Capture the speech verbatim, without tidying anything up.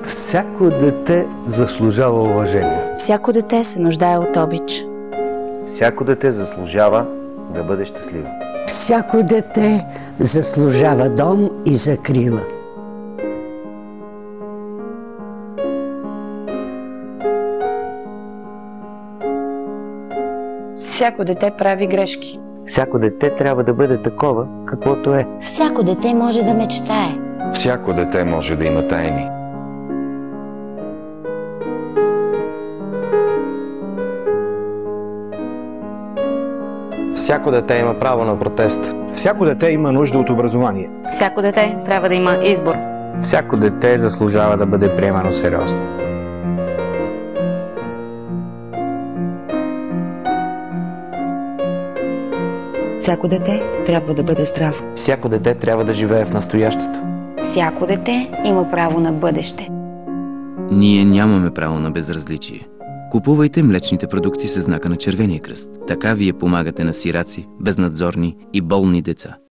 Всяко дете заслужава уважение. Всяко дете се нуждае от обич. Всяко дете заслужава да бъде щастливо. Всяко дете заслужава дом и закрила. Всяко дете прави грешки. Всяко дете трябва да бъде такова, каквото е. Всяко дете може да мечтае. Всяко дете може да има тайни. Всяко дете има право на протест. Всяко дете има нужда от образование. Всяко дете трябва да има избор. Всяко дете заслужава да бъде приемано сериозно. Всяко дете трябва да бъде здраво. Всяко дете трябва да живее в настоящето. Всяко дете има право на бъдеще. Ние нямаме право на безразличие. Купувайте млечните продукти със знака на Червения кръст. Така вие помагате на сираци, безнадзорни и болни деца.